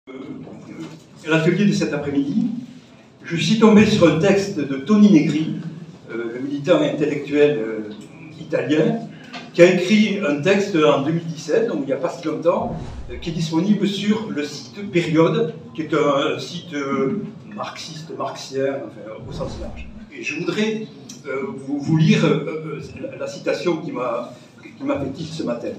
L'atelier de cet après-midi, je suis tombé sur un texte de Toni Negri, le militant intellectuel italien, qui a écrit un texte en 2017, donc il n'y a pas si longtemps, qui est disponible sur le site Période, qui est un site marxiste, marxien, enfin, au sens large. Et je voudrais vous lire la citation qui m'a fait tilt ce matin.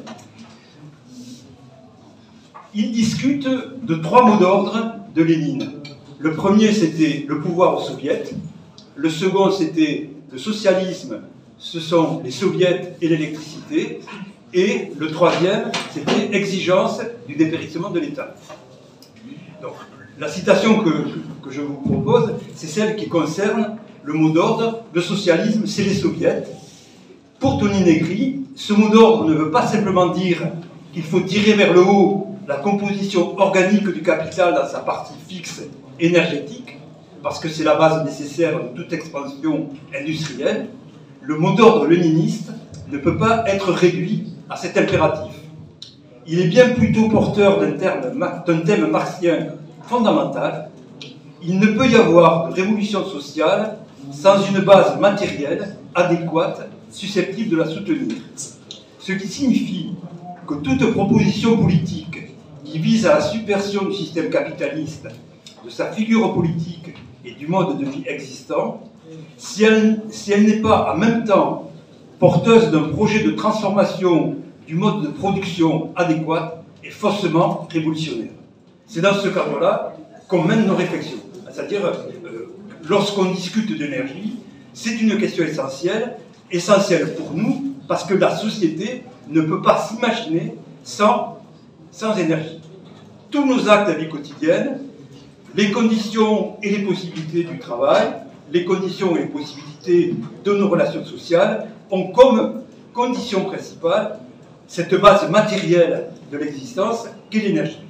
Il discute de 3 mots d'ordre de Lénine. Le premier, c'était le pouvoir aux soviets. Le second, c'était le socialisme, ce sont les soviets et l'électricité. Et le troisième, c'était exigence du dépérissement de l'État. Donc, la citation que je vous propose, c'est celle qui concerne le mot d'ordre. Le socialisme, c'est les soviets. Pour Toni Negri, ce mot d'ordre ne veut pas simplement dire qu'il faut tirer vers le haut la composition organique du capital dans sa partie fixe énergétique, parce que c'est la base nécessaire de toute expansion industrielle. Le mot d'ordre léniniste ne peut pas être réduit à cet impératif. Il est bien plutôt porteur d'un thème marxien fondamental. Il ne peut y avoir de révolution sociale sans une base matérielle adéquate susceptible de la soutenir. Ce qui signifie que toute proposition politique qui vise à la subversion du système capitaliste, de sa figure politique et du mode de vie existant, si elle n'est pas en même temps porteuse d'un projet de transformation du mode de production adéquat, est faussement révolutionnaire. C'est dans ce cadre-là qu'on mène nos réflexions. C'est-à-dire, lorsqu'on discute d'énergie, c'est une question essentielle pour nous, parce que la société ne peut pas s'imaginer sans énergie. Tous nos actes de vie quotidienne, les conditions et les possibilités du travail, les conditions et les possibilités de nos relations sociales ont comme condition principale cette base matérielle de l'existence qu'est l'énergie.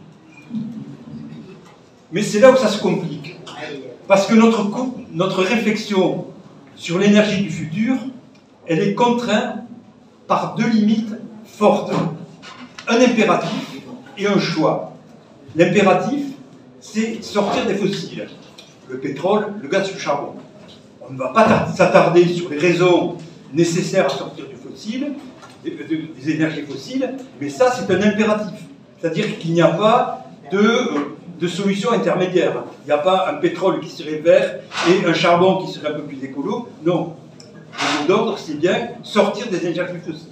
Mais c'est là où ça se complique. Parce que notre réflexion sur l'énergie du futur, elle est contrainte par 2 limites fortes. Un impératif et un choix. L'impératif, c'est sortir des fossiles. Le pétrole, le gaz, le charbon. On ne va pas s'attarder sur les raisons nécessaires à sortir du fossile, des énergies fossiles, mais ça, c'est un impératif. C'est-à-dire qu'il n'y a pas de solution intermédiaire. Il n'y a pas un pétrole qui serait vert et un charbon qui serait un peu plus écolo. Non. Le mot d'ordre, c'est bien sortir des énergies fossiles.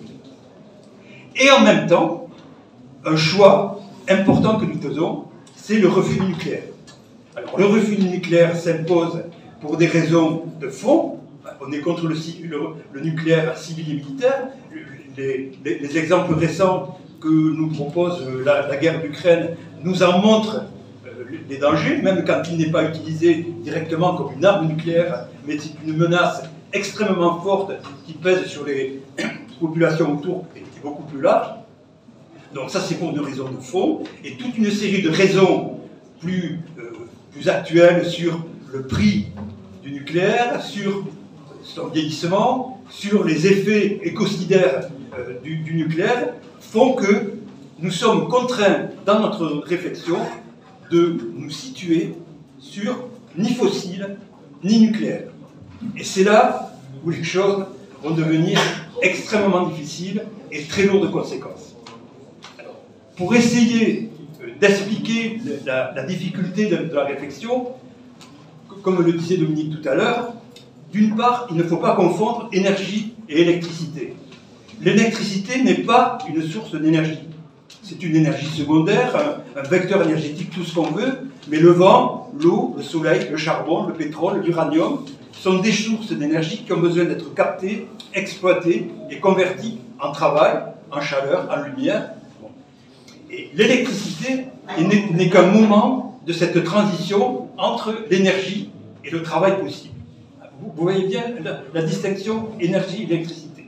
Et en même temps, un choix important que nous faisons, c'est le refus du nucléaire. Alors, le refus du nucléaire s'impose pour des raisons de fond. On est contre le nucléaire civil et militaire. Les exemples récents que nous propose la guerre d'Ukraine nous en montrent les dangers, même quand il n'est pas utilisé directement comme une arme nucléaire, mais c'est une menace extrêmement forte qui pèse sur les populations autour et qui est beaucoup plus large. Donc ça, c'est pour des raisons de fond, et toute une série de raisons plus actuelles sur le prix du nucléaire, sur son vieillissement, sur les effets écocidaires du nucléaire, font que nous sommes contraints, dans notre réflexion, de nous situer sur ni fossile, ni nucléaire. Et c'est là où les choses vont devenir extrêmement difficiles et très lourdes de conséquences. Alors, pour essayer d'expliquer la difficulté de la réflexion, comme le disait Dominique tout à l'heure, d'une part, il ne faut pas confondre énergie et électricité. L'électricité n'est pas une source d'énergie. C'est une énergie secondaire, un vecteur énergétique, tout ce qu'on veut, mais le vent, l'eau, le soleil, le charbon, le pétrole, l'uranium sont des sources d'énergie qui ont besoin d'être captées, exploitées et converties en travail, en chaleur, en lumière. Et l'électricité n'est qu'un moment de cette transition entre l'énergie et le travail possible. Vous voyez bien la distinction énergie-électricité.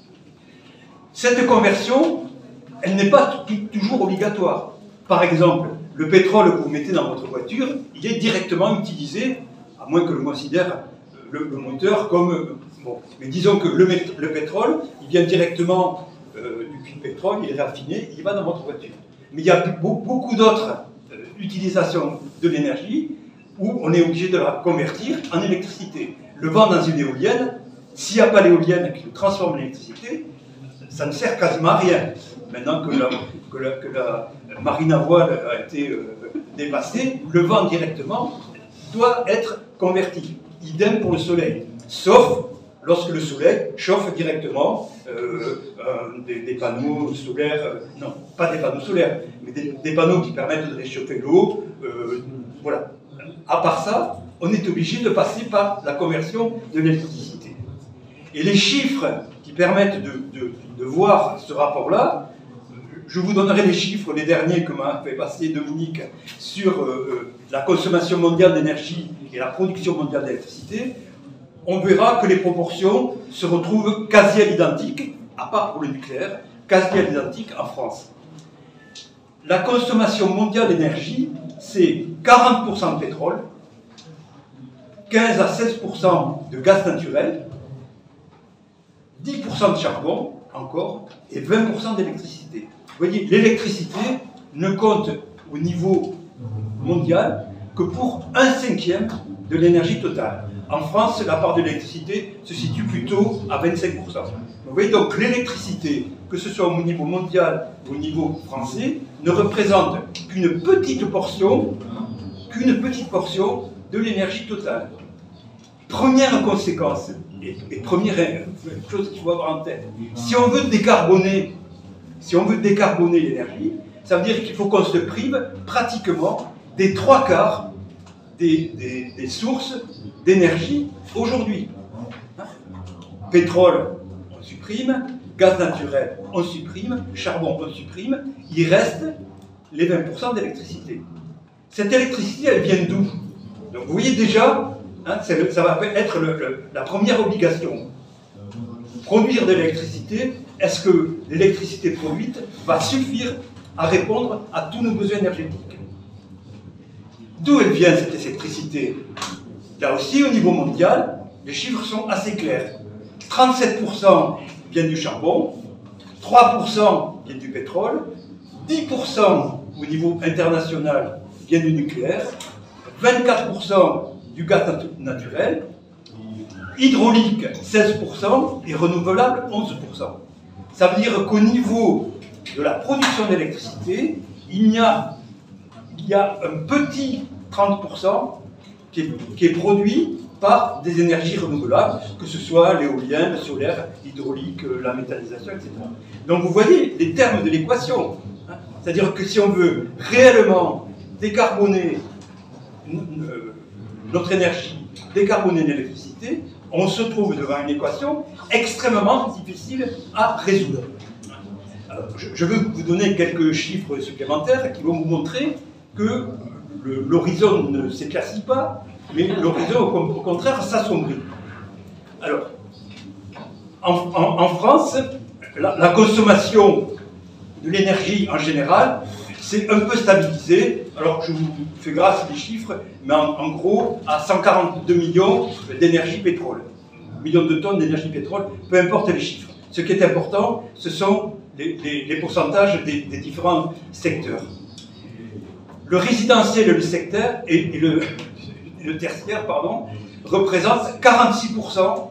Cette conversion, elle n'est pas toujours obligatoire. Par exemple, le pétrole que vous mettez dans votre voiture, il est directement utilisé, à moins que l'on considère le moteur comme... Bon, mais disons que le pétrole, il vient directement du puits de pétrole, il est raffiné, il va dans votre voiture. Mais il y a beaucoup d'autres l'utilisation de l'énergie où on est obligé de la convertir en électricité. Le vent dans une éolienne, s'il n'y a pas l'éolienne qui le transforme en électricité, ça ne sert quasiment à rien. Maintenant que la marine à voile a été dépassée, le vent directement doit être converti. Idem pour le soleil. Sauf lorsque le soleil chauffe directement des panneaux solaires, non, pas des panneaux solaires, mais des panneaux qui permettent de réchauffer l'eau. Voilà. À part ça, on est obligé de passer par la conversion de l'électricité. Et les chiffres qui permettent de voir ce rapport-là, je vous donnerai les chiffres, les derniers que m'a fait passer Dominique, sur la consommation mondiale d'énergie et la production mondiale d'électricité. On verra que les proportions se retrouvent quasi à l'identique, à part pour le nucléaire, quasi à l'identique en France. La consommation mondiale d'énergie, c'est 40% de pétrole, 15 à 16% de gaz naturel, 10% de charbon, encore, et 20% d'électricité. Vous voyez, l'électricité ne compte au niveau mondial que pour 1/5 de l'énergie totale. En France, la part de l'électricité se situe plutôt à 25%. Vous voyez donc l'électricité, que ce soit au niveau mondial ou au niveau français, ne représente qu'une petite portion de l'énergie totale. Première conséquence, et première chose qu'il faut avoir en tête, si on veut décarboner l'énergie, ça veut dire qu'il faut qu'on se prive pratiquement des 3/4 des sources d'énergie aujourd'hui. Pétrole, on supprime, gaz naturel, on supprime, charbon, on supprime, il reste les 20% d'électricité. Cette électricité, elle vient d'où? Donc vous voyez déjà, ça va être la première obligation. Produire de l'électricité, est-ce que l'électricité produite va suffire à répondre à tous nos besoins énergétiques? D'où elle vient cette électricité? Là aussi, au niveau mondial, les chiffres sont assez clairs. 37% viennent du charbon, 3% viennent du pétrole, 10% au niveau international viennent du nucléaire, 24% du gaz naturel, hydraulique 16% et renouvelable 11%. Ça veut dire qu'au niveau de la production d'électricité, il y a un petit 30% qui est produit par des énergies renouvelables, que ce soit l'éolien, le solaire, l'hydraulique, la méthanisation, etc. Donc vous voyez les termes de l'équation. C'est-à-dire que si on veut réellement décarboner notre énergie, décarboner l'électricité, on se trouve devant une équation extrêmement difficile à résoudre. Alors, je veux vous donner quelques chiffres supplémentaires qui vont vous montrer que l'horizon ne s'éclaircit pas, mais l'horizon, au contraire, s'assombrit. Alors, en France, la consommation de l'énergie en général s'est un peu stabilisée. Alors, je vous fais grâce des chiffres, mais en gros, à 142 millions d'énergie pétrole. Millions de tonnes d'énergie pétrole, peu importe les chiffres. Ce qui est important, ce sont les pourcentages des différents secteurs. Le résidentiel et le secteur et le tertiaire, représentent 46%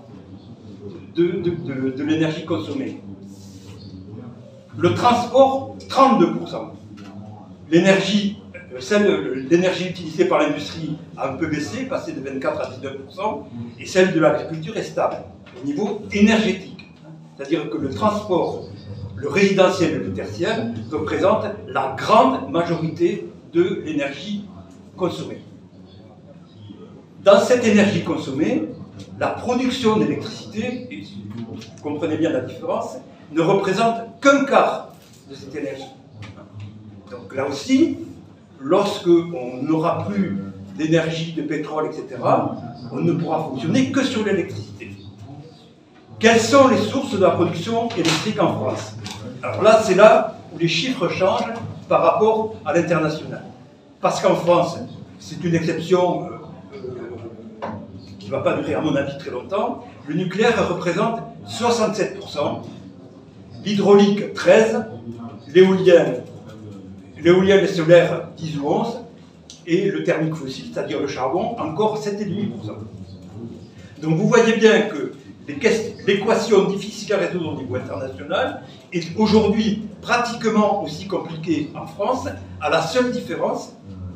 de l'énergie consommée. Le transport, 32%. L'énergie utilisée par l'industrie a un peu baissé, passé de 24 à 19%, et celle de l'agriculture est stable au niveau énergétique. C'est-à-dire que le transport, le résidentiel et le tertiaire représentent la grande majorité de l'énergie consommée. Dans cette énergie consommée, la production d'électricité, et vous comprenez bien la différence, ne représente qu'un quart de cette énergie. Donc là aussi, lorsqu'on n'aura plus d'énergie, de pétrole, etc., on ne pourra fonctionner que sur l'électricité. Quelles sont les sources de la production électrique en France? Alors là, c'est là où les chiffres changent par rapport à l'international. Parce qu'en France, c'est une exception qui ne va pas durer, à mon avis, très longtemps. Le nucléaire représente 67%, l'hydraulique 13%, l'éolien et solaire 10 ou 11%, et le thermique fossile, c'est-à-dire le charbon, encore 7,5%. Donc vous voyez bien que l'équation difficile à résoudre au niveau international est aujourd'hui pratiquement aussi compliquée en France, à la seule différence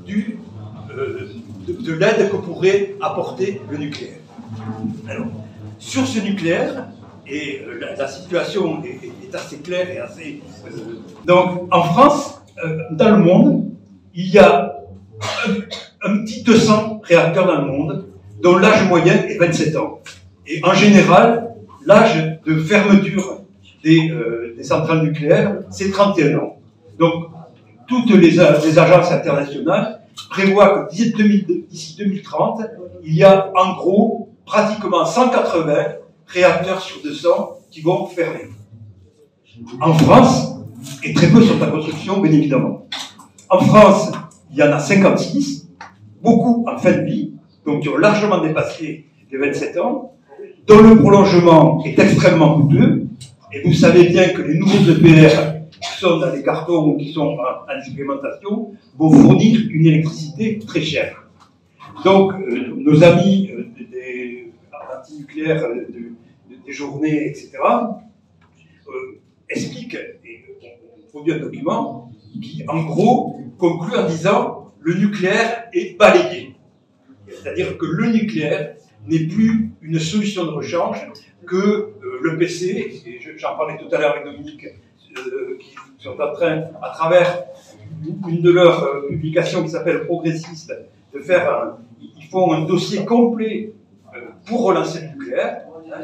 de l'aide que pourrait apporter le nucléaire. Alors, sur ce nucléaire, et la situation est assez claire et assez... donc, en France, dans le monde, il y a un petit 200 réacteurs dans le monde, dont l'âge moyen est 27 ans. Et en général, l'âge de fermeture des centrales nucléaires, c'est 31 ans. Donc, toutes les agences internationales prévoient que d'ici 2030, il y a en gros pratiquement 180 réacteurs sur 200 qui vont fermer. En France, et très peu sont en construction, bien évidemment. En France, il y en a 56, beaucoup en fin de vie, donc qui ont largement dépassé les 27 ans, dont le prolongement est extrêmement coûteux, et vous savez bien que les nouveaux EPR qui sont dans les cartons ou qui sont en expérimentation vont fournir une électricité très chère. Donc, nos amis des anti-nucléaires des journées, etc., expliquent, et on produit un document qui, en gros, conclut en disant le nucléaire est balayé. C'est-à-dire que le nucléaire n'est plus une solution de rechange, que le PC, et j'en parlais tout à l'heure avec Dominique, qui sont en train, à travers une de leurs publications qui s'appelle Progressiste, de faire ils font un dossier complet pour relancer le nucléaire.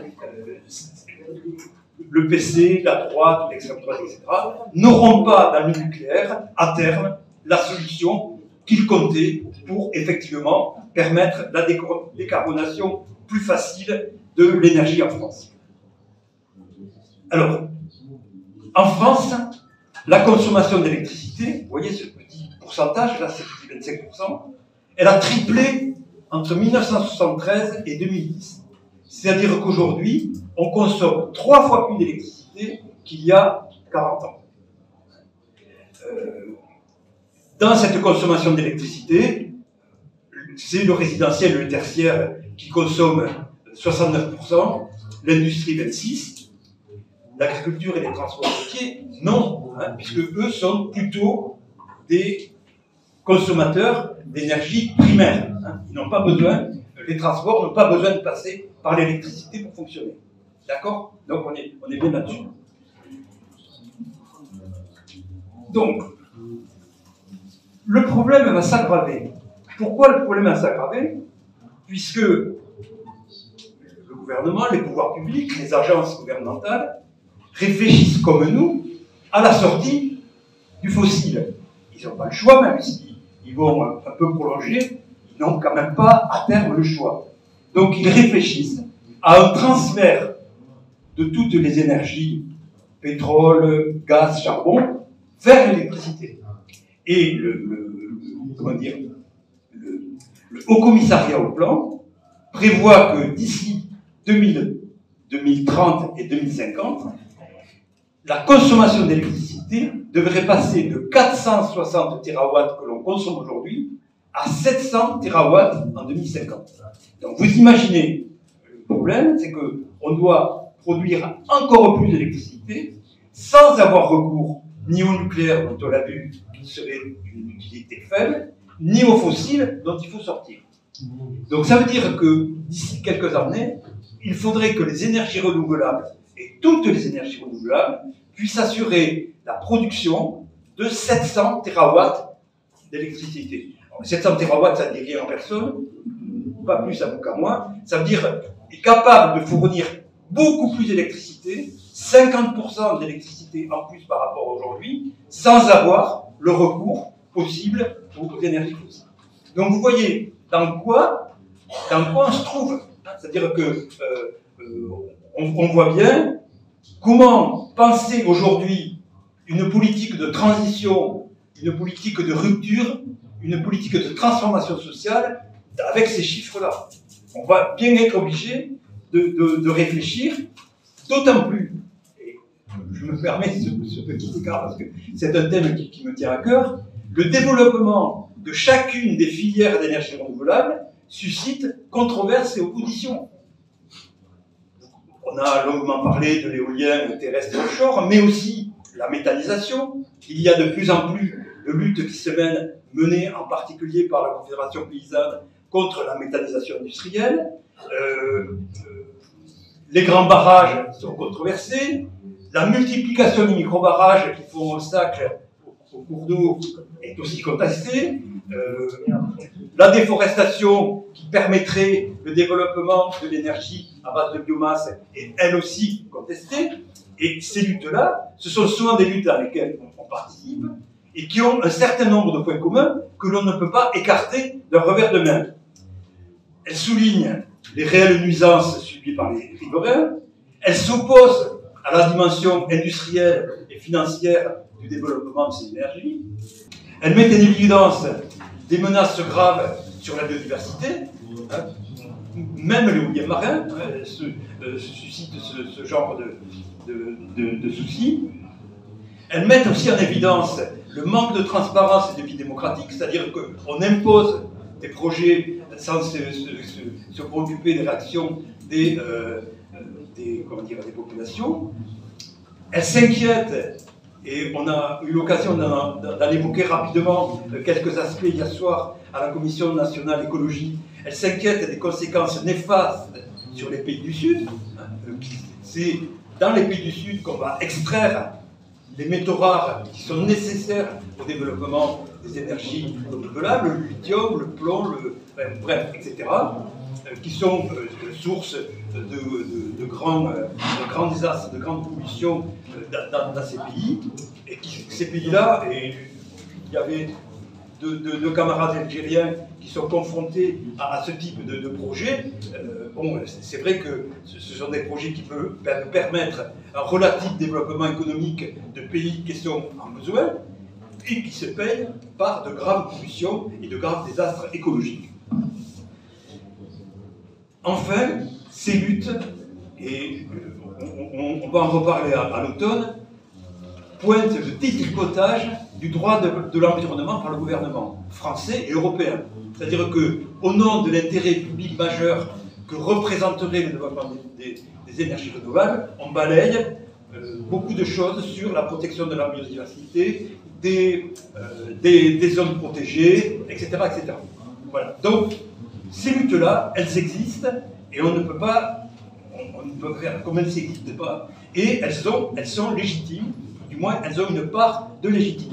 Le PC, la droite, l'extrême droite, etc., n'auront pas dans le nucléaire, à terme, la solution qu'ils comptaient pour effectivement permettre la décarbonation plus facile de l'énergie en France. Alors, en France, la consommation d'électricité, vous voyez ce petit pourcentage, là c'est 25%, elle a triplé entre 1973 et 2010. C'est-à-dire qu'aujourd'hui, on consomme 3 fois plus d'électricité qu'il y a 40 ans. Dans cette consommation d'électricité, c'est le résidentiel et le tertiaire qui consomment 69%, l'industrie 26%, l'agriculture et les transports routiers, non, puisque eux sont plutôt des consommateurs d'énergie primaire. Ils n'ont pas besoin, les transports n'ont pas besoin de passer par l'électricité pour fonctionner. D'accord? Donc on est bien là-dessus. Donc, le problème va s'aggraver. Pourquoi le problème va s'aggraver? Puisque le gouvernement, les pouvoirs publics, les agences gouvernementales réfléchissent comme nous à la sortie du fossile. Ils n'ont pas le choix, même s'ils vont un peu prolonger, ils n'ont quand même pas à terme le choix. Donc ils réfléchissent à un transfert de toutes les énergies, pétrole, gaz, charbon, vers l'électricité. Et le Haut Commissariat au Plan prévoit que d'ici 2030 et 2050, la consommation d'électricité devrait passer de 460 TW que l'on consomme aujourd'hui à 700 TW en 2050. Donc vous imaginez, le problème, c'est qu'on doit produire encore plus d'électricité sans avoir recours ni au nucléaire, dont on l'a vu, qui serait d'une utilité faible, ni aux fossiles, dont il faut sortir. Donc ça veut dire que d'ici quelques années, il faudrait que les énergies renouvelables, et toutes les énergies renouvelables, puissent assurer la production de 700 TW d'électricité. 700 TW, ça ne dit rien en personne, pas plus à vous qu'à moi. Ça veut dire est capable de fournir beaucoup plus d'électricité, 50% d'électricité en plus par rapport à aujourd'hui, sans avoir le recours possible aux énergies fossiles. Donc vous voyez dans quoi on se trouve. C'est-à-dire que on voit bien comment penser aujourd'hui une politique de transition, une politique de rupture, une politique de transformation sociale avec ces chiffres-là. On va bien être obligé de réfléchir, d'autant plus, et je me permets ce petit écart parce que c'est un thème qui me tient à cœur, le développement de chacune des filières d'énergie renouvelable suscite controverses et oppositions. On a longuement parlé de l'éolien terrestre et offshore, mais aussi la méthanisation. Il y a de plus en plus de luttes qui se mènent, menées en particulier par la Confédération paysanne contre la méthanisation industrielle. Les grands barrages sont controversés. La multiplication des micro-barrages qui font obstacle au cours d'eau est aussi contestée. La déforestation qui permettrait le développement de l'énergie à base de biomasse est elle aussi contestée. Et ces luttes-là, ce sont souvent des luttes dans lesquelles on participe et qui ont un certain nombre de points communs que l'on ne peut pas écarter d'un revers de main. Elles soulignent les réelles nuisances subies par les riverains. Elles s'opposent à la dimension industrielle et financière du développement de ces énergies. Elles mettent en évidence des menaces graves sur la biodiversité. Même l'éolien marin suscite ce genre de soucis. Elles mettent aussi en évidence le manque de transparence et de vie démocratique, c'est-à-dire qu'on impose des projets sans se préoccuper des réactions des populations. Elles s'inquiètent, et on a eu l'occasion d'en évoquer rapidement quelques aspects hier soir à la Commission nationale écologie. Elles s'inquiètent des conséquences néfastes sur les pays du Sud. C'est dans les pays du Sud qu'on va extraire les métaux rares qui sont nécessaires au développement des énergies renouvelables, le lithium, le plomb, bref, etc., qui sont source de grands désastres, de grandes pollutions dans ces pays. Et ces pays-là, et il y avait deux camarades algériens qui sont confrontés à ce type de projet. Bon, c'est vrai que ce sont des projets qui peuvent permettre un relatif développement économique de pays qui sont en besoin et qui se payent par de graves pollutions et de graves désastres écologiques. Enfin, ces luttes, et on va en reparler à l'automne, pointent le détricotage du droit de l'environnement par le gouvernement français et européen. C'est-à-dire qu'au nom de l'intérêt public majeur que représenterait le développement des énergies renouvelables, on balaye beaucoup de choses sur la protection de la biodiversité, des zones protégées, etc., etc. Voilà. Donc, ces luttes-là, elles existent, et on ne peut faire comme elles n'existent pas, et elles sont légitimes, du moins elles ont une part de légitimité.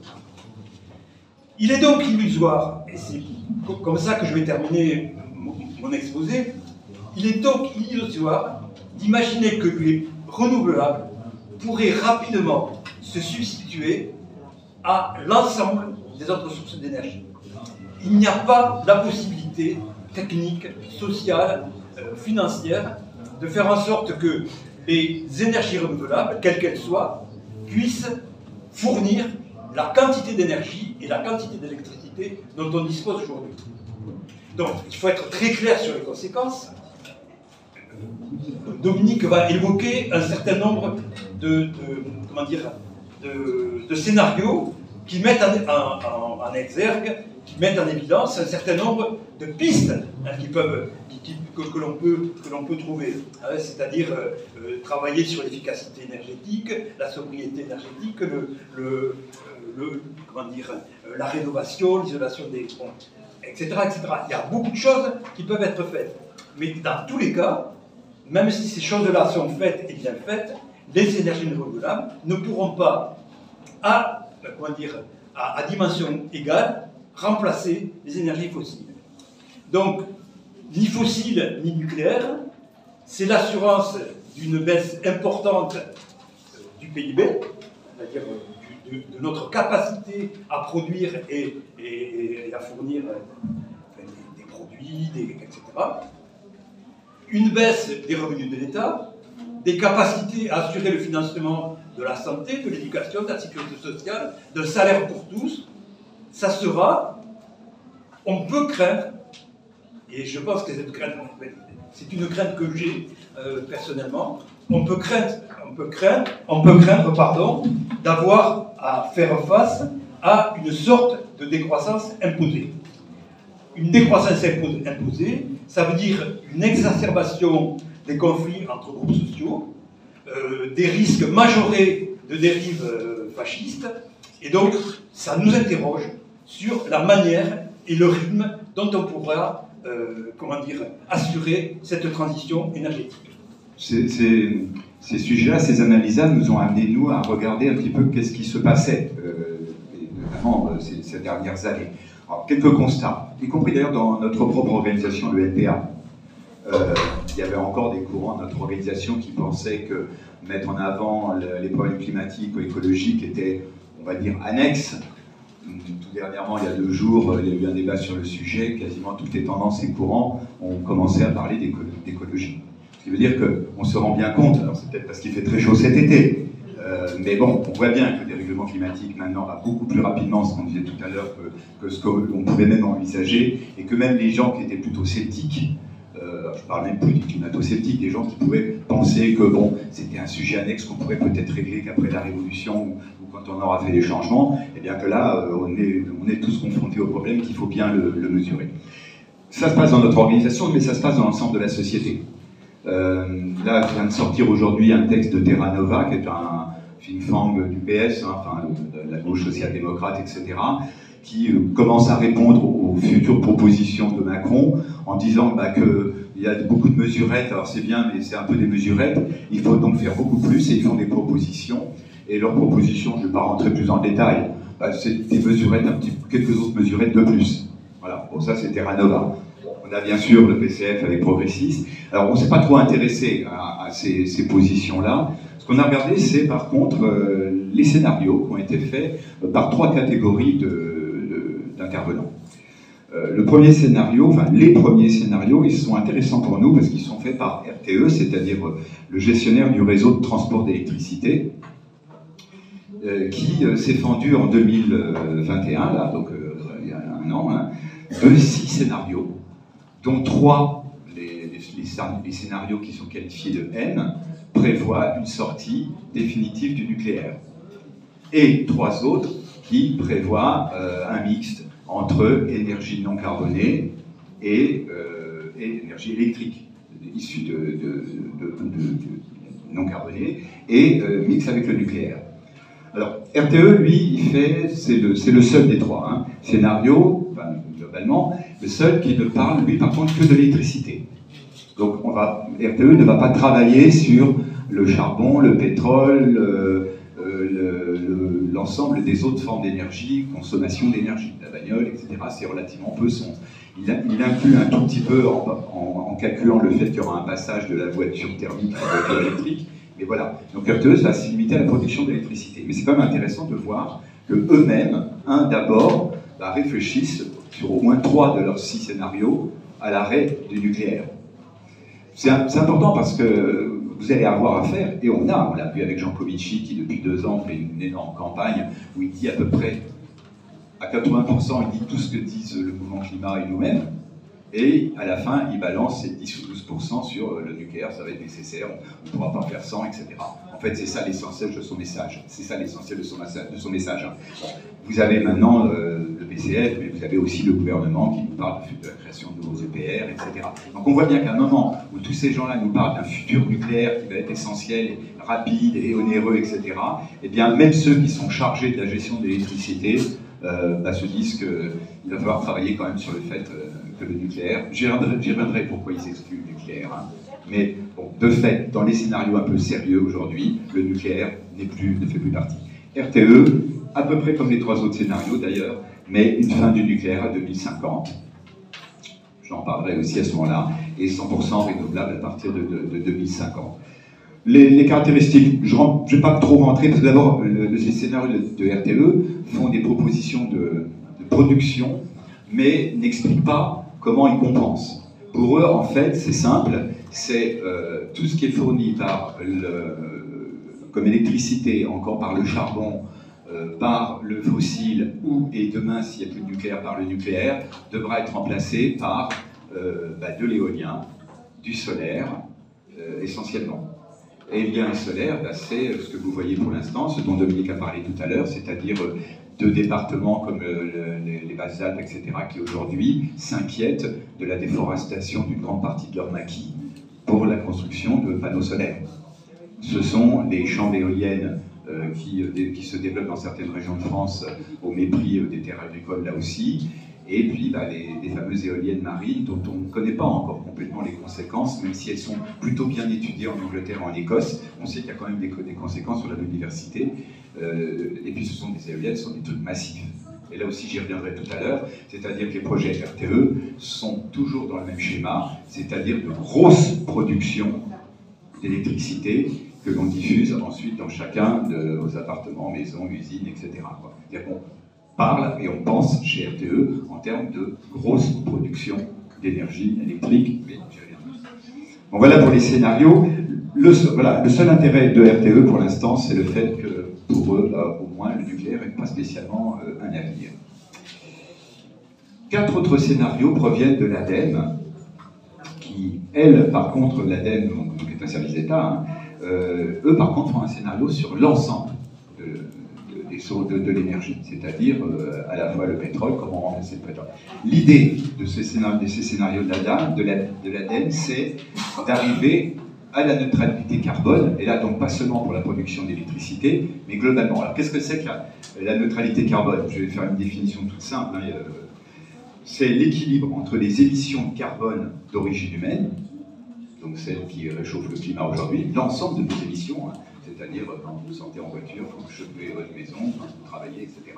Il est donc illusoire, et c'est comme ça que je vais terminer mon exposé, il est donc illusoire d'imaginer que les renouvelables pourraient rapidement se substituer à l'ensemble des autres sources d'énergie. Il n'y a pas la possibilité technique, sociale, financière de faire en sorte que les énergies renouvelables, quelles qu'elles soient, puissent fournir la quantité d'énergie et la quantité d'électricité dont on dispose aujourd'hui. Donc, il faut être très clair sur les conséquences. Dominique va évoquer un certain nombre de scénarios qui mettent en exergue, qui mettent en évidence un certain nombre de pistes que l'on peut trouver. C'est-à-dire travailler sur l'efficacité énergétique, la sobriété énergétique, la rénovation, l'isolation des ponts, etc., etc. Il y a beaucoup de choses qui peuvent être faites. Mais dans tous les cas, même si ces choses-là sont faites et bien faites, les énergies renouvelables ne pourront pas, à dimension égale, remplacer les énergies fossiles. Donc, ni fossiles ni nucléaires, c'est l'assurance d'une baisse importante du PIB, c'est-à-dire de notre capacité à produire et à fournir des produits, etc. Une baisse des revenus de l'État, des capacités à assurer le financement de la santé, de l'éducation, de la sécurité sociale, d'un salaire pour tous. Ça sera, on peut craindre, et je pense que c'est une crainte que j'ai personnellement, on peut craindre, d'avoir à faire face à une sorte de décroissance imposée. Une décroissance imposée, ça veut dire une exacerbation des conflits entre groupes sociaux, des risques majorés de dérives fascistes, et donc ça nous interroge sur la manière et le rythme dont on pourra assurer cette transition énergétique. Ces sujets-là, ces analyses-là nous ont amené, nous, à regarder un petit peu qu'est-ce qui se passait, notamment ces dernières années. Alors, quelques constats, y compris d'ailleurs dans notre propre organisation, le LPA. Il y avait encore des courants de notre organisation qui pensaient que mettre en avant les problèmes climatiques ou écologiques était, on va dire, annexe. Tout dernièrement, il y a 2 jours, il y a eu un débat sur le sujet, quasiment toutes les tendances et courants ont commencé à parler d'écologie. Ce qui veut dire qu'on se rend bien compte, alors c'est peut-être parce qu'il fait très chaud cet été, mais bon, on voit bien que le dérèglement climatique maintenant va beaucoup plus rapidement, ce qu'on disait tout à l'heure, que ce qu'on pouvait même envisager, et que même les gens qui étaient plutôt sceptiques, je parle même plus des climato-sceptiques, des gens qui pouvaient penser que bon, c'était un sujet annexe qu'on pourrait peut-être régler qu'après la Révolution ou quand on aura fait des changements, et bien que là, on est tous confrontés au problème qu'il faut bien le mesurer. Ça se passe dans notre organisation, mais ça se passe dans l'ensemble de la société. Là, vient de sortir aujourd'hui un texte de Terra Nova, qui est un think tank du PS, enfin de la gauche social-démocrate, etc., qui commence à répondre aux futures propositions de Macron en disant qu'il y a beaucoup de mesurettes, alors c'est bien, mais c'est un peu des mesurettes, il faut donc faire beaucoup plus, et ils font des propositions, et leurs propositions, je ne vais pas rentrer plus dans le détail, c'est des mesurettes, quelques autres mesurettes de plus. Voilà, bon ça c'est Terra Nova. On a bien sûr le PCF avec Progressiste. Alors on ne s'est pas trop intéressé à ces positions-là. Ce qu'on a regardé, c'est par contre les scénarios qui ont été faits par 3 catégories d'intervenants. Le premier scénario, enfin les premiers scénarios, ils sont intéressants pour nous parce qu'ils sont faits par RTE, c'est-à-dire le gestionnaire du réseau de transport d'électricité, qui s'est fendu en 2021, là, donc il y a un an, de 6 scénarios, dont 3, les scénarios qui sont qualifiés de N, prévoient une sortie définitive du nucléaire. Et 3 autres qui prévoient un mixte entre énergie non carbonée et énergie électrique, issue de non carbonée, et mixte avec le nucléaire. Alors, RTE, lui, c'est le seul des 3 scénarios, enfin, globalement, le seul qui ne parle, lui, par contre, que de l'électricité. Donc, RTE ne va pas travailler sur le charbon, le pétrole, l'ensemble des autres formes d'énergie, consommation d'énergie, la bagnole, etc. C'est relativement peu son. Il inclut un tout petit peu en calculant le fait qu'il y aura un passage de la voiture thermique à la voiture électrique. Mais voilà. Donc RTE va se limiter à la production d'électricité. Mais c'est quand même intéressant de voir qu'eux-mêmes, d'abord, réfléchissent sur au moins 3 de leurs 6 scénarios à l'arrêt du nucléaire. C'est important parce que vous allez avoir à faire, et on l'a vu avec Jean Covici qui depuis 2 ans fait une énorme campagne où il dit à peu près, à 80%, il dit tout ce que disent le mouvement climat et nous-mêmes, et à la fin, il balance ces 10 ou 12% sur le nucléaire, ça va être nécessaire, on ne pourra pas faire sans, etc. En fait, c'est ça l'essentiel de son message. C'est ça l'essentiel de son message. Vous avez maintenant le PCF, mais vous avez aussi le gouvernement qui nous parle de la création de nouveaux EPR, etc. Donc on voit bien qu'à un moment où tous ces gens-là nous parlent d'un futur nucléaire qui va être essentiel, rapide et onéreux, etc., eh bien, même ceux qui sont chargés de la gestion de l'électricité se disent qu'il va falloir travailler quand même sur le fait que le nucléaire, j'y reviendrai pourquoi ils excluent le nucléaire, mais bon, de fait, dans les scénarios un peu sérieux aujourd'hui, le nucléaire ne fait plus partie. RTE, à peu près comme les 3 autres scénarios d'ailleurs, mais une fin du nucléaire à 2050, j'en parlerai aussi à ce moment-là, et 100% renouvelable à partir de 2050. Les caractéristiques, je ne vais pas trop rentrer, parce que d'abord, ces scénarios de RTE font des propositions de production, mais n'expliquent pas comment ils compensent. Pour eux, en fait, c'est simple, c'est tout ce qui est fourni comme électricité, encore par le charbon, par le fossile, et demain, s'il n'y a plus de nucléaire, par le nucléaire, devra être remplacé par de l'éolien, du solaire, essentiellement. Et l'éolien et solaire, c'est ce que vous voyez pour l'instant, ce dont Dominique a parlé tout à l'heure, c'est-à-dire de départements comme les Basses-Alpes, etc., qui aujourd'hui s'inquiètent de la déforestation d'une grande partie de leur maquis pour la construction de panneaux solaires. Ce sont les champs d'éoliennes qui se développent dans certaines régions de France au mépris des terres agricoles là aussi, et puis les fameuses éoliennes marines dont on ne connaît pas encore complètement les conséquences, même si elles sont plutôt bien étudiées en Angleterre et en Écosse. On sait qu'il y a quand même des conséquences sur la biodiversité, et puis ce sont des éoliennes, ce sont des trucs massifs. Et là aussi j'y reviendrai tout à l'heure, c'est-à-dire que les projets RTE sont toujours dans le même schéma, c'est-à-dire de grosses productions d'électricité que l'on diffuse ensuite dans chacun de vos appartements, maisons, usines, etc. C'est-à-dire qu'on parle et on pense chez RTE en termes de grosse production d'énergie électrique. Mais j'y reviendrai. Bon, voilà pour les scénarios. Le seul intérêt de RTE pour l'instant, c'est le fait que pour eux, au moins, le nucléaire n'est pas spécialement un avenir. 4 autres scénarios proviennent de l'ADEME, qui, elle, par contre, l'ADEME, qui est un service d'État, eux, par contre, font un scénario sur l'ensemble de l'énergie, c'est-à-dire à la fois le pétrole, comment remplacer le pétrole. L'idée de ces scénarios de l'ADEME, c'est d'arriver à la neutralité carbone, et là donc pas seulement pour la production d'électricité, mais globalement. Alors qu'est-ce que c'est que la neutralité carbone? Je vais faire une définition toute simple. C'est l'équilibre entre les émissions de carbone d'origine humaine, donc celles qui réchauffent le climat aujourd'hui, l'ensemble de nos émissions, c'est-à-dire quand vous sortez en voiture, quand vous chauffez votre maison, quand vous travaillez, etc.,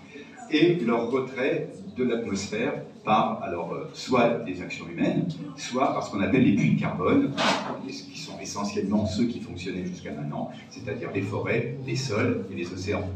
et leur retrait de l'atmosphère par, soit des actions humaines, soit par ce qu'on appelle les puits de carbone, qui sont essentiellement ceux qui fonctionnaient jusqu'à maintenant, c'est-à-dire les forêts, les sols et les océans.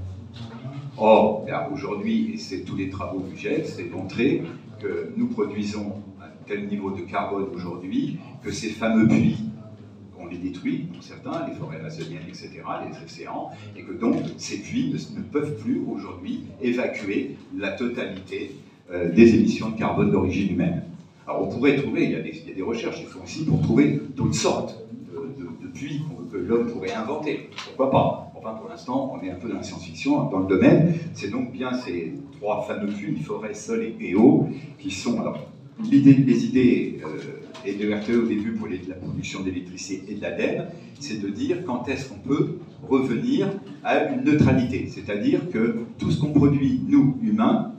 Or, aujourd'hui, et c'est tous les travaux du GIEC, c'est montrer que nous produisons un tel niveau de carbone aujourd'hui que ces fameux puits, on les détruit, pour certains, les forêts amazoniennes, etc., les océans, et que donc ces puits ne peuvent plus aujourd'hui évacuer la totalité des émissions de carbone d'origine humaine. Alors on pourrait trouver, il y a des recherches qui font aussi pour trouver d'autres sortes de puits que l'homme pourrait inventer. Pourquoi pas? Enfin, pour l'instant, on est un peu dans la science-fiction dans le domaine. C'est donc bien ces 3 fameux puits, forêt, sol et eau, qui sont... Alors, les idées et de RTE au début pour la production d'électricité et de l'ADEME, c'est de dire quand est-ce qu'on peut revenir à une neutralité. C'est-à-dire que tout ce qu'on produit, nous, humains,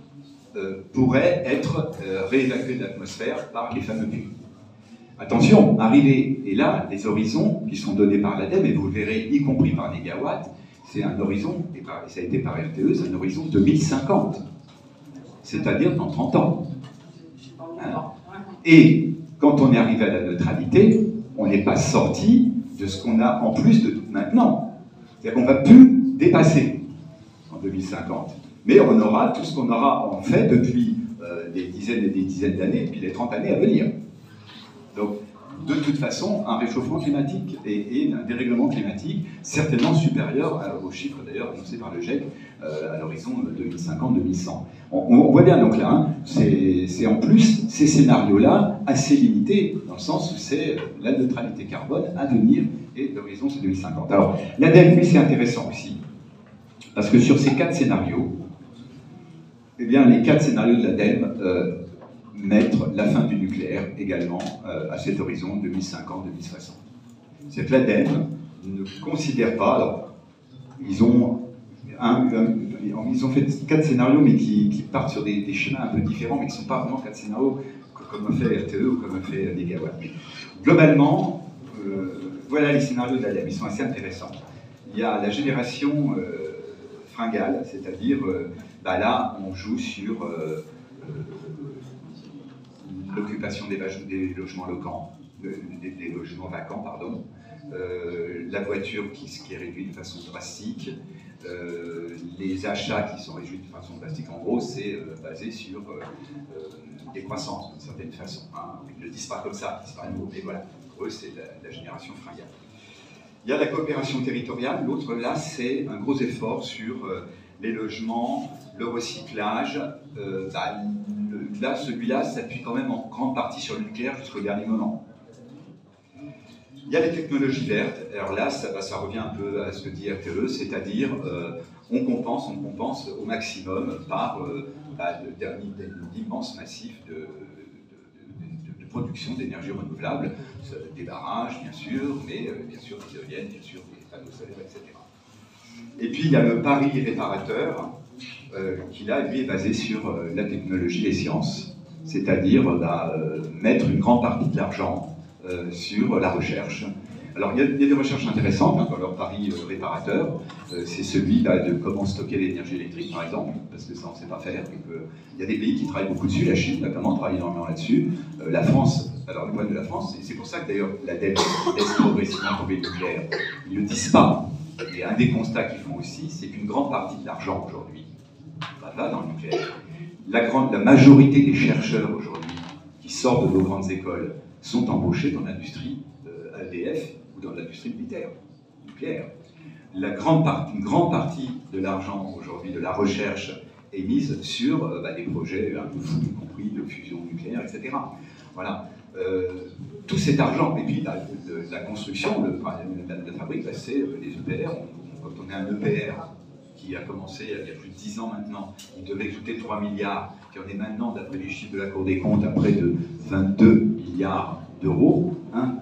pourrait être réévacué de l'atmosphère par les fameux puits. Attention, arriver, et là, les horizons qui sont donnés par l'ADEME, et vous le verrez, y compris par Négawatt, c'est un horizon, et ça a été par RTE, c'est un horizon 2050, c'est-à-dire dans 30 ans. Hein? Et quand on est arrivé à la neutralité, on n'est pas sorti de ce qu'on a en plus de maintenant. C'est-à-dire qu'on ne va plus dépasser en 2050. Mais on aura tout ce qu'on aura en fait depuis des dizaines et des dizaines d'années, et puis les 30 années à venir. Donc, de toute façon, un réchauffement climatique et un dérèglement climatique certainement supérieur aux chiffres d'ailleurs annoncés par le GIEC à l'horizon 2050-2100. On voit bien donc là, hein, c'est en plus ces scénarios-là assez limités, dans le sens où c'est la neutralité carbone à venir et l'horizon c'est 2050. Alors, l'ADEME, c'est intéressant aussi, parce que sur ces 4 scénarios, eh bien, les 4 scénarios de l'ADEME mettre la fin du nucléaire également à cet horizon 2050-2060. C'est que l'ADEME ne considère pas, alors ils ont fait 4 scénarios mais qui partent sur des schémas un peu différents mais qui ne sont pas vraiment 4 scénarios comme a fait RTE ou comme a fait Négawatt. Globalement, voilà les scénarios de l'ADEME, ils sont assez intéressants. Il y a la génération fringale, c'est-à-dire là on joue sur l'occupation des logements des logements vacants, pardon, la voiture qui est réduite de façon drastique, les achats qui sont réduits de façon drastique. En gros, c'est basé sur des croissances d'une certaine façon. Hein. Ils ne le disent pas comme ça, c'est pas un mot, mais voilà. Pour eux, c'est la génération fringale. Il y a la coopération territoriale. L'autre, là, c'est un gros effort sur les logements, le recyclage. Là, celui-là s'appuie quand même en grande partie sur le nucléaire jusqu'au dernier moment. Il y a les technologies vertes. Alors là, ça revient un peu à ce que dit RTE, c'est-à-dire on compense au maximum par d'immenses massifs de production d'énergie renouvelable, des barrages bien sûr, mais bien sûr des éoliennes, bien sûr des panneaux solaires, etc. Et puis il y a le pari réparateur, qui là, lui, est basé sur la technologie et les sciences, c'est-à-dire mettre une grande partie de l'argent sur la recherche. Alors il y a des recherches intéressantes dans leur pari réparateur, c'est celui de comment stocker l'énergie électrique par exemple, parce que ça on ne sait pas faire. Il y a des pays qui travaillent beaucoup dessus, la Chine notamment travaille énormément là-dessus, la France, alors le problème de la France, c'est pour ça que d'ailleurs l'ADEME laisse progressivement tomber le nucléaire, ils ne le disent pas, et un des constats qu'ils font aussi, c'est qu'une grande partie de l'argent aujourd'hui va dans le nucléaire. La majorité des chercheurs aujourd'hui qui sortent de nos grandes écoles sont embauchés dans l'industrie ADF ou dans l'industrie militaire, nucléaire. Une grande partie de l'argent aujourd'hui de la recherche est mise sur des projets un peu fous, y compris de fusion nucléaire, etc. Voilà. Tout cet argent, et puis la construction, la fabrique, c'est les EPR. Quand on est un EPR qui a commencé il y a plus de 10 ans maintenant, il devait coûter 3 milliards, qui en est maintenant, d'après les chiffres de la Cour des comptes, à près de 22 milliards d'euros.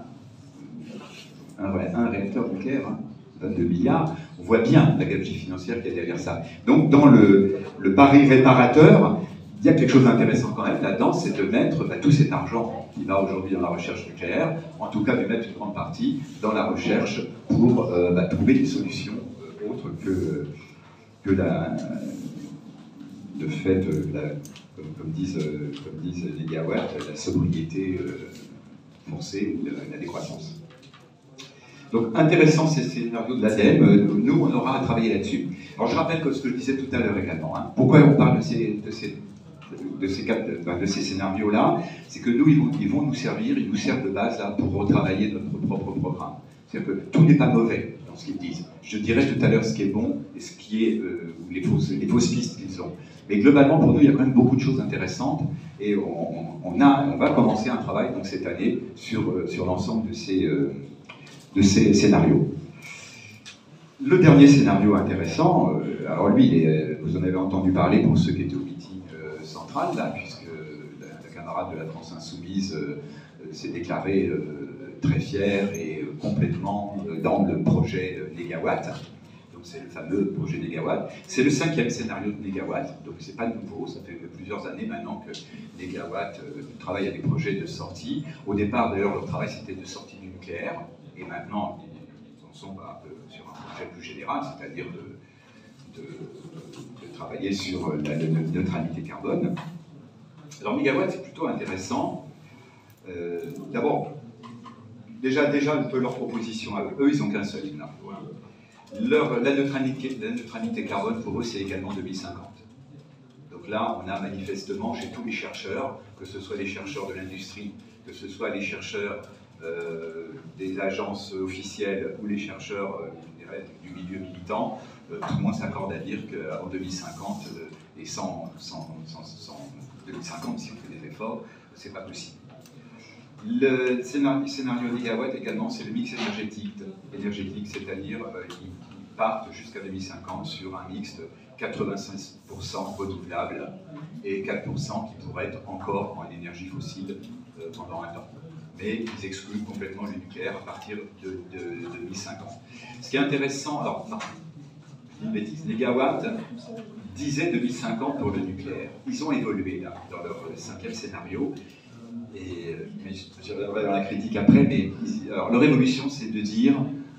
Un réacteur nucléaire, 22 milliards, on voit bien la gabegie financière qu'il y a derrière ça. Donc dans le pari réparateur, il y a quelque chose d'intéressant quand même là-dedans, c'est de mettre tout cet argent qui va aujourd'hui dans la recherche nucléaire, en tout cas de mettre une grande partie dans la recherche pour trouver des solutions autres que le fait, comme disent les gigawatts, la sobriété forcée ou la décroissance. Donc intéressant ces scénarios de l'ADEME, nous on aura à travailler là-dessus. Alors je rappelle ce que je disais tout à l'heure également, pourquoi on parle de ces scénarios-là, c'est que nous, ils vont nous servir, ils nous servent de base là, pour retravailler notre propre programme. C'est-à-dire que tout n'est pas mauvais dans ce qu'ils disent. Je dirais tout à l'heure ce qui est bon et ce qui est les fausses pistes qu'ils ont. Mais globalement, pour nous, il y a quand même beaucoup de choses intéressantes et on va commencer un travail donc, cette année sur l'ensemble de ces scénarios. Le dernier scénario intéressant, alors lui, vous en avez entendu parler pour ceux qui étaient au meeting central, là, puisque la camarade de la France Insoumise s'est déclarée très fière et complètement dans le projet Négawatt. Donc c'est le fameux projet Négawatt. C'est le 5e scénario de Négawatt, donc c'est pas nouveau, ça fait plusieurs années maintenant que Négawatt travaille à des projets de sortie. Au départ, d'ailleurs, leur travail c'était de sortie du nucléaire, et maintenant ils en sont un peu sur un projet plus général, c'est-à-dire de travailler sur la neutralité carbone. Alors Négawatt, c'est plutôt intéressant. D'abord, déjà un peu leur proposition à eux. Eux, ils n'ont qu'un seul scénario. La neutralité carbone, pour eux, c'est également 2050. Donc là, on a manifestement chez tous les chercheurs, que ce soit les chercheurs de l'industrie, que ce soit les chercheurs des agences officielles ou les chercheurs je dirais, du milieu militant, tout le monde s'accorde à dire qu'en 2050, et sans 2050, si on fait des efforts, c'est pas possible. Le scénario Négawatt également, c'est le mix énergétique, c'est-à-dire qu'ils partent jusqu'à 2050 sur un mix de 86% renouvelable et 4% qui pourraient être encore en énergie fossile pendant un temps. Mais ils excluent complètement le nucléaire à partir de 2050. Ce qui est intéressant, alors, non, je dis une bêtise, Négawatt disait 2050 pour le nucléaire. Ils ont évolué là, dans leur 5e scénario. Mais je reviendrai dans la critique après, mais alors, leur évolution, c'est de dire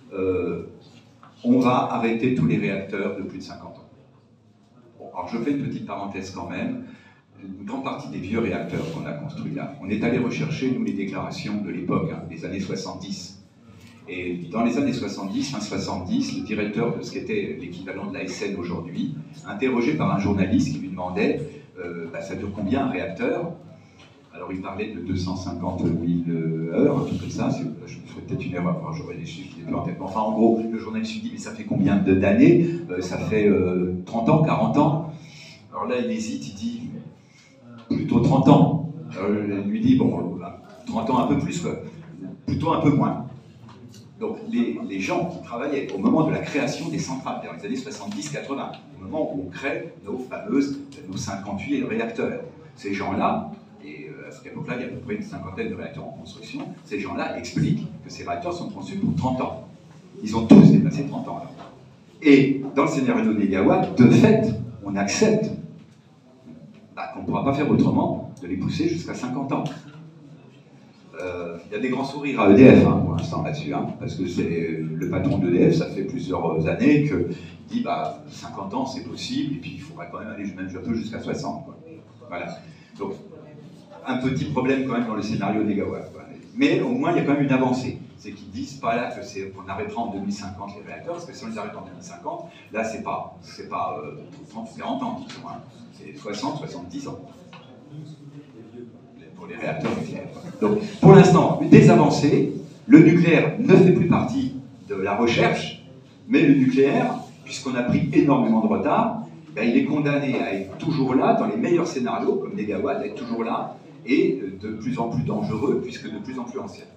on va arrêter tous les réacteurs de plus de 50 ans. Bon, alors je fais une petite parenthèse quand même. Une grande partie des vieux réacteurs qu'on a construits là, on est allé rechercher, nous, les déclarations de l'époque, des années 70. Et dans les années 70, fin 70, le directeur de ce qui était l'équivalent de la SN aujourd'hui, interrogé par un journaliste qui lui demandait ça dure combien un réacteur? Alors il parlait de 250 000 heures, un truc comme ça, je me ferais peut-être une erreur, enfin, j'aurais des chiffres qui étaient en tête. Enfin en gros, le journaliste lui dit, mais ça fait combien d'années? Ça fait 30 ans, 40 ans? Alors là il hésite, il dit, plutôt 30 ans. Alors, il lui dit, bon, 30 ans un peu plus, quoi. Plutôt un peu moins. Donc les gens qui travaillaient au moment de la création des centrales, dans les années 70-80, au moment où on crée nos 58 réacteurs, ces gens-là, et à cette époque-là, il y a à peu près une cinquantaine de réacteurs en construction, ces gens-là expliquent que ces réacteurs sont conçus pour 30 ans. Ils ont tous dépassé 30 ans. Là. Et dans le scénario de négawatt, de fait, on accepte qu'on ne pourra pas faire autrement de les pousser jusqu'à 50 ans. Il y a des grands sourires à EDF pour l'instant là-dessus, parce que c'est le patron d'EDF, ça fait plusieurs années qu'il dit 50 ans c'est possible, et puis il faudrait quand même aller même un peu jusqu'à 60. Quoi. Voilà. Donc, un petit problème quand même dans le scénario négawatt. Quoi. Mais au moins, il y a quand même une avancée. C'est qu'ils disent pas là qu'on arrêtera en 2050 les réacteurs, parce que si on les arrête en 2050, là, c'est pas 30 ou 40 ans, disons, c'est 60, 70 ans. Pour les réacteurs nucléaires. Donc, pour l'instant, des avancées, le nucléaire ne fait plus partie de la recherche, mais le nucléaire, puisqu'on a pris énormément de retard, il est condamné à être toujours là, dans les meilleurs scénarios, comme négawatt, à être toujours là, et de plus en plus dangereux, puisque de plus en plus ancien.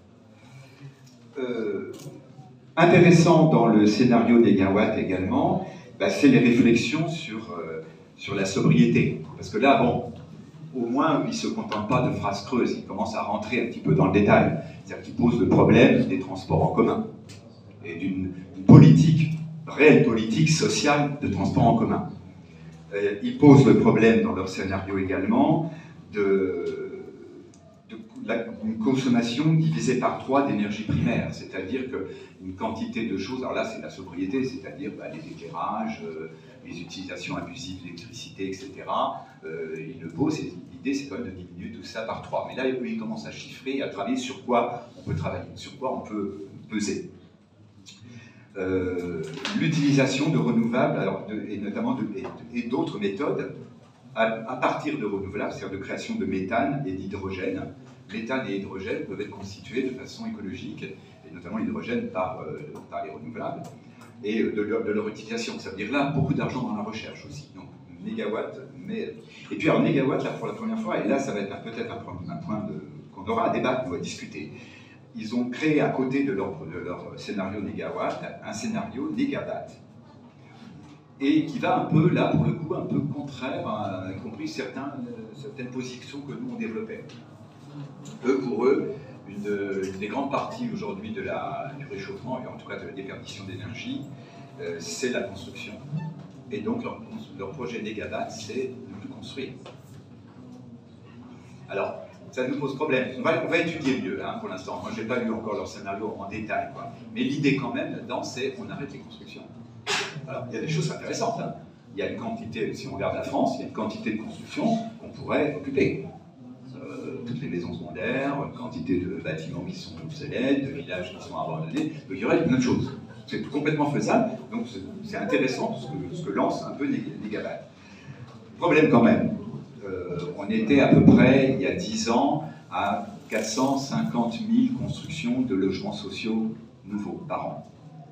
Intéressant dans le scénario négawatt également, c'est les réflexions sur la sobriété. Parce que là, bon, au moins, il ne se contente pas de phrases creuses, il commence à rentrer un petit peu dans le détail. C'est-à-dire qu'il pose le problème des transports en commun et d'une politique, réelle politique sociale de transport en commun. Il pose le problème dans leur scénario également d'une consommation divisée par 3 d'énergie primaire, c'est-à-dire qu'une quantité de choses, alors là c'est la sobriété, c'est-à-dire les éclairages, les utilisations abusives d'électricité, etc. Il le pose, et l'idée c'est quand même de diminuer tout ça par 3. Mais là, il commence à chiffrer et à travailler sur quoi on peut travailler, sur quoi on peut peser. L'utilisation de renouvelables, et notamment et d'autres méthodes à partir de renouvelables, c'est-à-dire de création de méthane et d'hydrogène. Méthane et hydrogène peuvent être constitués de façon écologique, et notamment l'hydrogène par les renouvelables, et de leur utilisation. Ça veut dire là, beaucoup d'argent dans la recherche aussi. Donc, mégawatt, et puis alors, mégawatt, là, pour la première fois, et là, ça va être peut-être un point qu'on aura à débattre ou à discuter. Ils ont créé à côté de leur scénario négawatt, un scénario négawatt, et qui va un peu, là, pour le coup, un peu contraire, y compris certaines positions que nous, on développait. Pour eux, une des grandes parties aujourd'hui du réchauffement, et en tout cas de la déperdition d'énergie, c'est la construction. Et donc, leur projet négawatt, c'est de plus construire. Alors, ça nous pose problème. On va étudier mieux, pour l'instant. Moi, je n'ai pas lu encore leur scénario en détail, mais l'idée, quand même, là-dedans, c'est qu'on arrête les constructions. Alors, il y a des choses intéressantes. Il y a une quantité, si on regarde la France, il y a une quantité de construction qu'on pourrait occuper. Toutes les maisons secondaires, une quantité de bâtiments qui sont obsolètes, de villages qui sont abandonnés. Donc, il y aurait une autre chose. C'est complètement faisable, donc c'est intéressant ce que lance un peu négawatt. Problème quand même. On était à peu près, il y a 10 ans, à 450 000 constructions de logements sociaux nouveaux par an.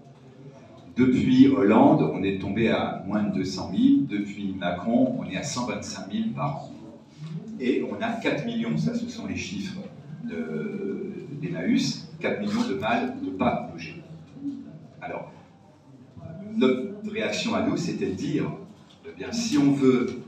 Depuis Hollande, on est tombé à moins de 200 000. Depuis Macron, on est à 125 000 par an. Et on a 4 millions, ça ce sont les chiffres d'Emmaüs, 4 millions de mal de pas logés. Alors, notre réaction à nous, c'était de dire, si on veut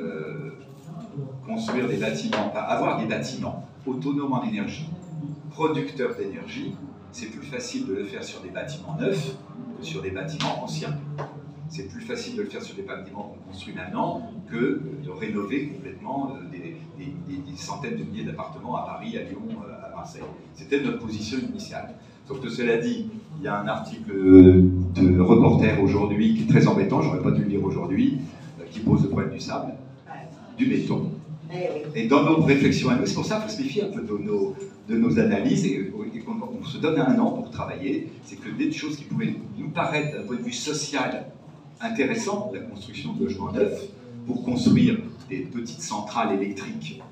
construire des bâtiments, avoir des bâtiments autonomes en énergie, producteurs d'énergie, c'est plus facile de le faire sur des bâtiments neufs que sur des bâtiments anciens. C'est plus facile de le faire sur des bâtiments qu'on construit maintenant que de rénover complètement des centaines de milliers d'appartements à Paris, à Lyon, à Marseille. C'était notre position initiale. Sauf que cela dit, il y a un article de Reporter aujourd'hui qui est très embêtant, j'aurais pas dû le lire aujourd'hui, qui pose le problème du sable, du béton. Et dans nos réflexions à nous, c'est pour ça qu'il faut se méfier un peu de nos analyses et qu'on se donne un an pour travailler. C'est que des choses qui pouvaient nous paraître d'un point de vue social intéressant, la construction de logements neufs, pour construire des petites centrales électriques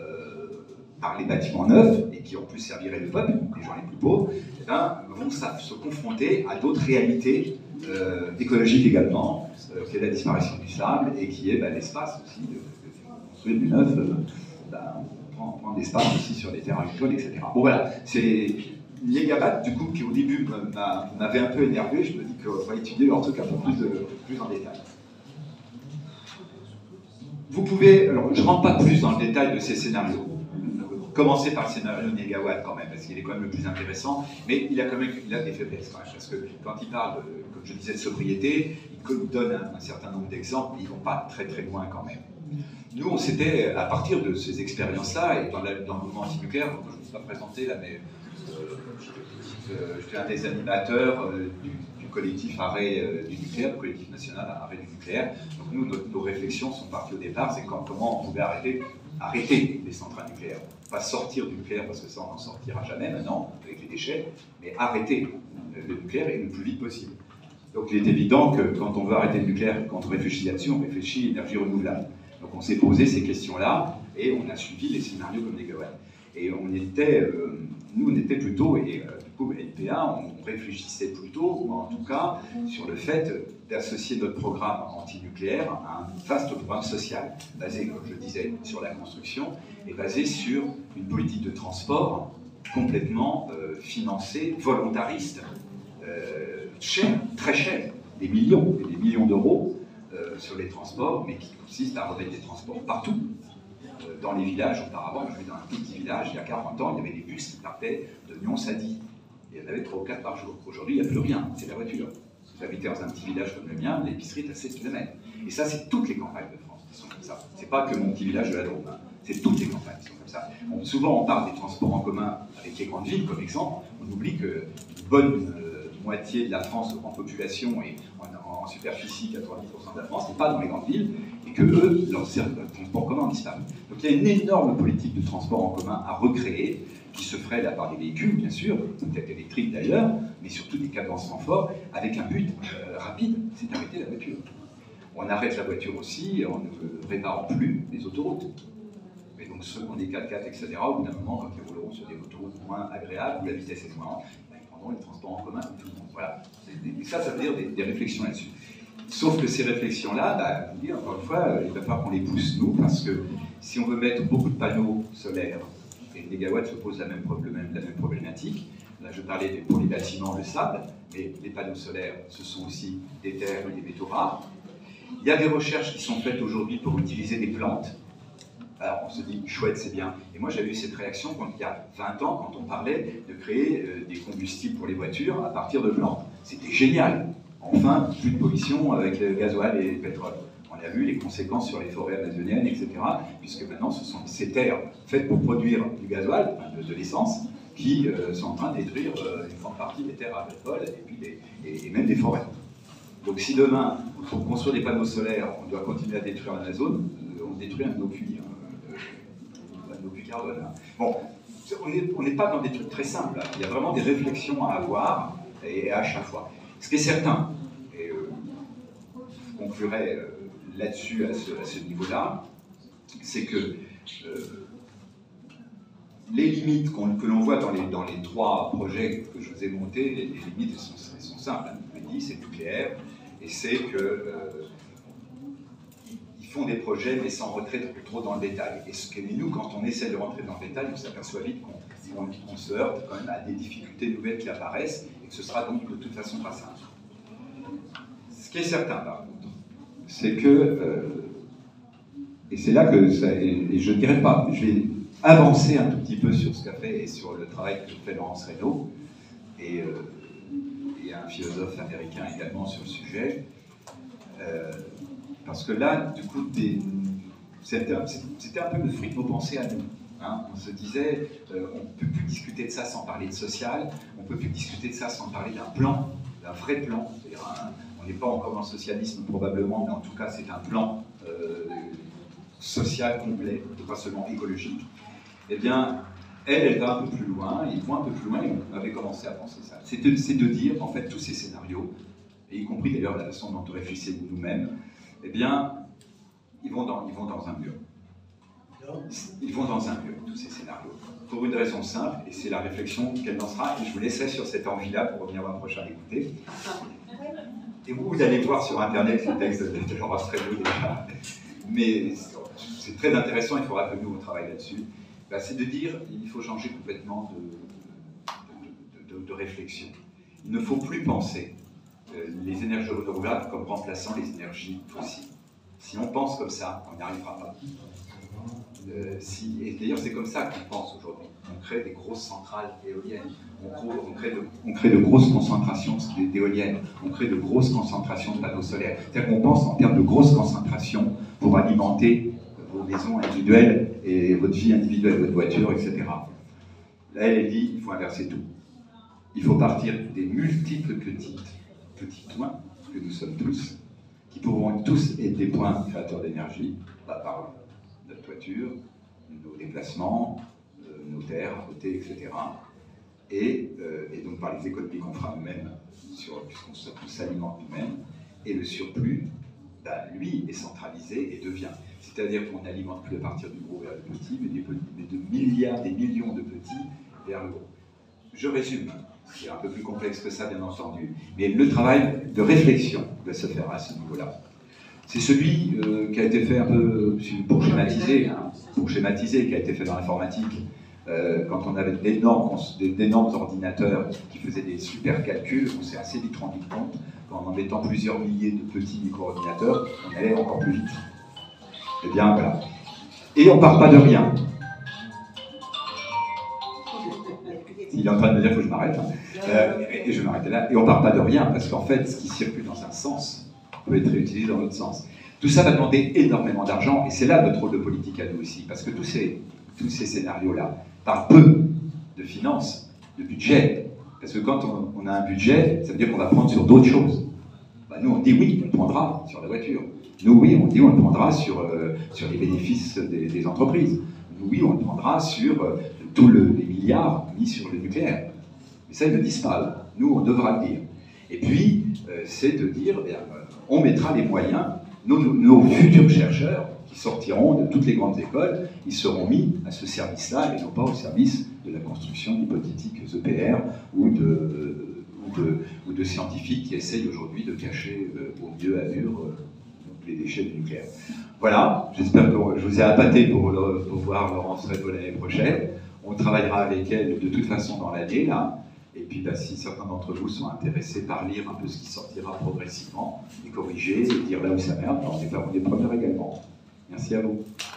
par les bâtiments neufs, et qui en plus serviraient le peuple, les gens les plus pauvres, vont se confronter à d'autres réalités écologiques également, qui est la disparition du sable, et qui est l'espace aussi, de construire du neuf, on prend de l'espace aussi sur les terres agricoles, etc. Bon voilà, Négabat, du coup, qui au début m'avait un peu énervé, je me dis qu'on va étudier en tout cas plus en détail. Vous pouvez, alors je ne rentre pas plus dans le détail de ces scénarios. Commencer par le scénario de Négawatt quand même, parce qu'il est quand même le plus intéressant, mais il a quand même des faiblesses quand même, parce que quand il parle, comme je disais, de sobriété, il donne un certain nombre d'exemples, mais ils ne vont pas très très loin quand même. Nous, on s'était, à partir de ces expériences-là, et dans le mouvement anti-nucléaire, je ne vous ai pas présenté là, mais je suis un des animateurs du collectif Arrêt du nucléaire, le collectif national Arrêt du nucléaire. Donc nous, nos réflexions sont parties au départ, c'est comment on pouvait arrêter les centrales nucléaires. Pas sortir du nucléaire, parce que ça, on n'en sortira jamais maintenant, avec les déchets, mais arrêter le nucléaire et le plus vite possible. Donc il est évident que quand on veut arrêter le nucléaire, quand on réfléchit là-dessus, on réfléchit à l'énergie renouvelable. Donc on s'est posé ces questions-là, et on a suivi les scénarios comme Négawatt. Et nous, on était plutôt, et du coup, NPA, on réfléchissait plutôt, ou en tout cas, sur le fait d'associer notre programme anti-nucléaire à un vaste programme social, basé, comme je disais, sur la construction, et basé sur une politique de transport complètement financée, volontariste, chère, très chère, des millions et des millions d'euros sur les transports, mais qui consiste à remettre des transports partout. Dans les villages, auparavant, je suis dans un petit village, il y a 40 ans, il y avait des bus qui partaient de Nyons à Die. Il y en avait 3 ou 4 par jour. Aujourd'hui, il n'y a plus rien, c'est la voiture. Si vous habitez dans un petit village comme le mien, l'épicerie est à 7 km. Et ça, c'est toutes les campagnes de France qui sont comme ça. C'est pas que mon petit village de la Drôme, hein. C'est toutes les campagnes qui sont comme ça. Souvent, on parle des transports en commun avec les grandes villes, comme exemple. On oublie qu'une bonne moitié de la France en population et en superficie, 90% de la France, n'est pas dans les grandes villes, et que eux, leur transport en commun ont disparu. Donc il y a une énorme politique de transport en commun à recréer, qui se ferait là par des véhicules, bien sûr, peut-être électriques d'ailleurs, mais surtout des cadencements forts, avec un but rapide, c'est d'arrêter la voiture. On arrête la voiture aussi en ne réparant plus les autoroutes. Et donc ceux qui ont des 4x4, etc., au bout d'un moment, quand ils rouleront sur des autoroutes moins agréables, où la vitesse est moins, ils prendront les transports en commun comme tout le monde. Voilà. Et ça veut dire des réflexions là-dessus. Sauf que ces réflexions-là, encore une fois, il va falloir qu'on les pousse, nous, parce que si on veut mettre beaucoup de panneaux solaires, et Négawatt se pose la même problématique, là je parlais pour les bâtiments, le sable, mais les panneaux solaires, ce sont aussi des terres et des métaux rares. Il y a des recherches qui sont faites aujourd'hui pour utiliser des plantes. Alors on se dit, chouette, c'est bien. Et moi j'avais eu cette réaction il y a 20 ans, quand on parlait de créer des combustibles pour les voitures à partir de plantes. C'était génial. Enfin, plus de pollution avec le gasoil et le pétrole. On a vu les conséquences sur les forêts amazoniennes, etc. Puisque maintenant, ce sont ces terres faites pour produire du gasoil, de l'essence, qui sont en train de détruire une grande partie des terres agricoles et même des forêts. Donc si demain, pour construire des panneaux solaires, on doit continuer à détruire l'Amazon, on détruit un de nos puits, nos puits carbone. Bon, on n'est pas dans des trucs très simples. Là. Il y a vraiment des réflexions à avoir et à chaque fois. Ce qui est certain, et je conclurai là-dessus à ce niveau-là, c'est que les limites que l'on voit dans les 3 projets que je vous ai montés, les limites elles sont simples. Je l'ai dit, c'est nucléaire, et c'est que ils font des projets mais sans rentrer trop dans le détail. Et nous, quand on essaie de rentrer dans le détail, on s'aperçoit vite qu'on se heurte quand même à des difficultés nouvelles qui apparaissent, et que ce sera donc de toute façon pas simple. Ce qui est certain, par contre, c'est que, et c'est là que, et je ne dirais pas, je vais avancer un tout petit peu sur ce qu'a fait et sur le travail que fait Laurence Reynaud, et un philosophe américain également sur le sujet, parce que là, du coup, c'était un peu le fruit de nos pensées à nous. Hein. On se disait, on ne peut plus discuter de ça sans parler de social, on ne peut plus discuter de ça sans parler d'un plan, d'un vrai plan. On n'est pas encore dans le socialisme probablement, mais en tout cas c'est un plan social complet, et pas seulement écologique. Eh bien, elle va un peu plus loin, ils vont un peu plus loin, et on avait commencé à penser ça. C'est de dire, en fait, tous ces scénarios, et y compris d'ailleurs la façon dont on réfléchissait nous-mêmes, eh bien, ils vont dans un mur. Ils vont dans un mur, tous ces scénarios. Pour une raison simple, et c'est la réflexion qu'elle lancera, et je vous laisserai sur cette envie-là pour revenir l'an prochain l'écouter. Et vous allez voir sur Internet le texte de Laurence Reynaud déjà. Mais c'est très intéressant, il faudra que nous on travaille là-dessus. C'est de dire qu'il faut changer complètement de réflexion. Il ne faut plus penser les énergies renouvelables comme remplaçant les énergies fossiles. Si on pense comme ça, on n'y arrivera pas. Et d'ailleurs, c'est comme ça qu'on pense aujourd'hui. On crée des grosses centrales éoliennes, on crée de grosses concentrations d'éoliennes, on crée de grosses concentrations de panneaux solaires. C'est-à-dire qu'on pense en termes de grosses concentrations pour alimenter vos maisons individuelles et votre vie individuelle, votre voiture, etc. Là, elle dit qu'il faut inverser tout. Il faut partir des multiples petits points que nous sommes tous, qui pourront tous être des points créateurs d'énergie, par notre toiture, nos déplacements, nos terres à côté, etc. Et donc par les économies qu'on fera nous-mêmes, puisqu'on s'alimente nous-mêmes, et le surplus, lui, est centralisé et devient. C'est-à-dire qu'on n'alimente plus à partir du gros vers le petit, mais de milliards, des millions de petits vers le gros. Je résume, c'est un peu plus complexe que ça, bien entendu, mais le travail de réflexion doit se faire à ce niveau-là. C'est celui qui a été fait un peu, pour schématiser, qui a été fait dans l'informatique, quand on avait d'énormes ordinateurs qui faisaient des super calculs, on s'est assez vite rendu compte qu'en mettant plusieurs milliers de petits micro-ordinateurs, on allait encore plus vite. Eh bien, voilà. Et on ne part pas de rien. Il est en train de me dire qu'il faut que je m'arrête. Et je vais m'arrêter là. Et on ne part pas de rien, parce qu'en fait, ce qui circule dans un sens peut être réutilisé dans l'autre sens. Tout ça va demander énormément d'argent, et c'est là notre rôle de politique à nous aussi, parce que tous ces scénarios-là parlent peu de finances, de budget, parce que quand on a un budget, ça veut dire qu'on va prendre sur d'autres choses. Nous, on dit oui, on le prendra sur la voiture. Nous, oui, on dit on le prendra sur les bénéfices des entreprises. Nous, oui, on le prendra sur tous les milliards mis sur le nucléaire. Mais ça, ils ne disent pas. Nous, on devra le dire. Et puis, c'est de dire, on mettra les moyens, nos futurs chercheurs, qui sortiront de toutes les grandes écoles, ils seront mis à ce service-là, et non pas au service de la construction d'hypothétiques EPR ou de scientifiques qui essayent aujourd'hui de cacher au mieux à mur les déchets du nucléaire. Voilà, j'espère que je vous ai appâté pour voir Laurence Rebo l'année prochaine. On travaillera avec elle de toute façon dans l'année, là. Et puis, si certains d'entre vous sont intéressés par lire un peu ce qui sortira progressivement, et corriger, et dire là où ça merde, on est preneurs également. Merci à vous.